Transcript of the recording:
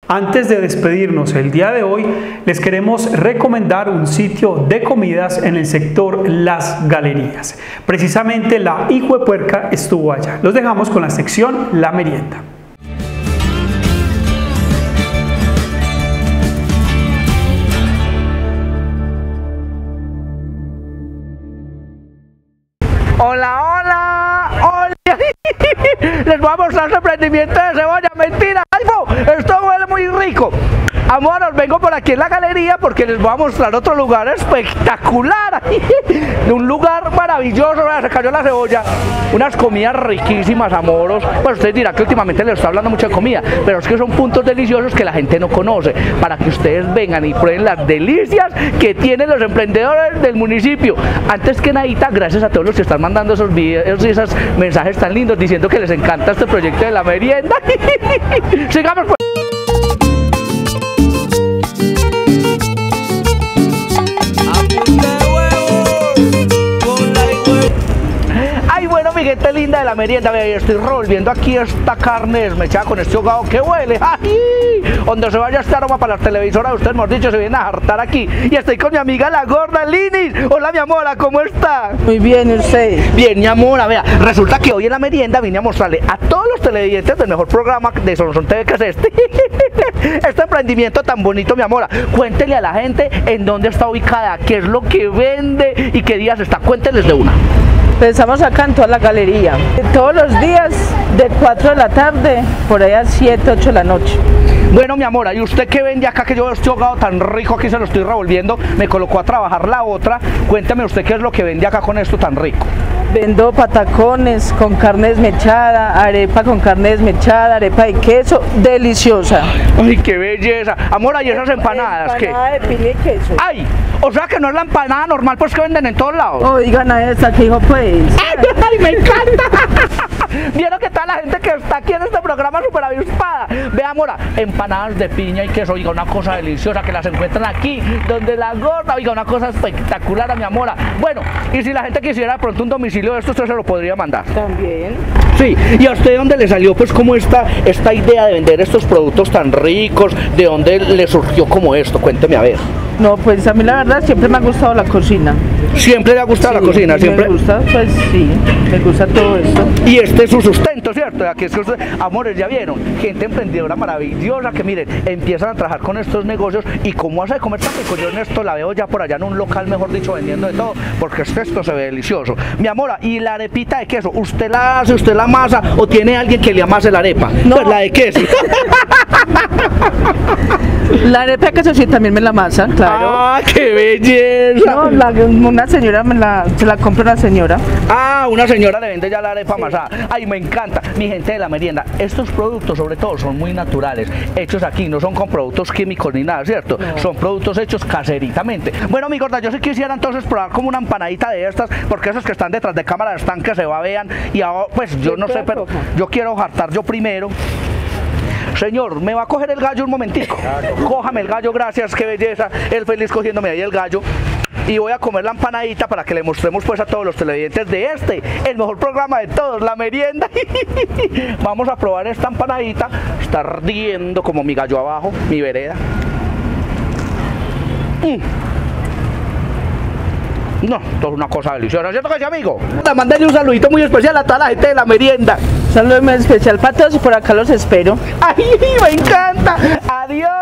Antes de despedirnos el día de hoy, les queremos recomendar un sitio de comidas en el sector Las Galerías. Precisamente la Hijuepuerca estuvo allá. Los dejamos con la sección La Merienda. Hola, hola, hola. Les voy a mostrar su emprendimiento de cebolla. Mentira, esto huele muy rico. Amor, vengo por aquí en la galería porque les voy a mostrar otro lugar espectacular. Un lugar maravilloso. Se cayó la cebolla. Unas comidas riquísimas, amoros. Pues ustedes dirán que últimamente les estoy hablando mucho de comida, pero es que son puntos deliciosos que la gente no conoce, para que ustedes vengan y prueben las delicias que tienen los emprendedores del municipio. Antes que nadita, gracias a todos los que están mandando esos videos y esos mensajes tan lindos diciendo que les encanta este proyecto de la merienda. Sigamos pues. Mi gente linda de la merienda, estoy revolviendo aquí esta carne desmechada con este hogado que huele. ¡Ay! Donde se vaya este aroma para las televisoras, ustedes hemos dicho, se vienen a hartar aquí. Y estoy con mi amiga la gorda Linis. Hola mi amora, ¿cómo está? Muy bien, ¿y usted? Bien, mi amora, vea, resulta que hoy en la merienda vine a mostrarle a todos los televidentes del mejor programa de Sonson TV, que es este emprendimiento tan bonito, mi amora. Cuéntele a la gente en dónde está ubicada, qué es lo que vende y qué días está. Cuénteles de una. Estamos acá en toda la galería, todos los días de 4 de la tarde, por ahí a 7, 8 de la noche. Bueno, mi amor, ¿y usted qué vende acá que yo estoy hogado tan rico aquí, se lo estoy revolviendo? Me colocó a trabajar la otra. Cuéntame usted qué es lo que vende acá con esto tan rico. Vendo patacones con carne desmechada, arepa con carne desmechada, arepa de queso, deliciosa. ¡Ay, qué belleza! Amor, ¿y esas empanadas qué? Empanada de piña y queso. ¡Ay! O sea que no es la empanada normal pues que venden en todos lados. Oigan a esta que dijo pues. ¡Ay, me encanta! Vieron que toda la gente que está aquí en este programa súper avispada. Vea, amora, empanadas de piña y queso, oiga, una cosa deliciosa que las encuentran aquí, donde la gorda, oiga, una cosa espectacular, a mi amora. Bueno, y si la gente quisiera de pronto un domicilio de esto, usted se lo podría mandar. También. Sí, ¿y a usted dónde le salió pues como esta idea de vender estos productos tan ricos? ¿De dónde le surgió como esto? Cuénteme a ver. No, pues a mí la verdad siempre me ha gustado la cocina. ¿Siempre le ha gustado la cocina? Sí, ¿Siempre? me gusta, pues sí, me gusta todo esto. Y este es su sustento, ¿cierto? Aquí es que ustedes, amores, ya vieron, gente emprendedora maravillosa que miren, empiezan a trabajar con estos negocios y cómo hace de comer tan rico. Yo en esto la veo ya por allá en un local, mejor dicho, vendiendo de todo, porque esto se ve delicioso. Mi amora, ¿y la arepita de queso? ¿Usted la hace, usted la amasa o tiene alguien que le amase la arepa? No. Pues la de queso. La arepa de queso sí también me la amasa, claro. ¡Ah, qué belleza! No, una señora se la compra una señora. Ah, una señora le vende ya la arepa amasada. Ay, me encanta. Mi gente de la merienda, estos productos sobre todo son muy naturales, hechos aquí, no son con productos químicos ni nada, ¿cierto? No. Son productos hechos caseritamente. Bueno, mi gorda, yo sí quisiera entonces probar como una empanadita de estas, porque esos que están detrás de cámara están que se babean y ahora, pues yo no sé, pero yo quiero jartar yo primero. Señor, ¿me va a coger el gallo un momentico? Cójame el gallo, gracias, qué belleza. Él feliz cogiéndome ahí el gallo. Y voy a comer la empanadita para que le mostremos pues a todos los televidentes de el mejor programa de todos, la merienda. Vamos a probar esta empanadita. Está ardiendo como mi gallo abajo, mi vereda. No, esto es una cosa deliciosa, ¿cierto que sí, amigo? Mándale un saludito muy especial a toda la gente de la merienda. Un saludo muy especial para todos y por acá los espero. ¡Ay, me encanta! ¡Adiós!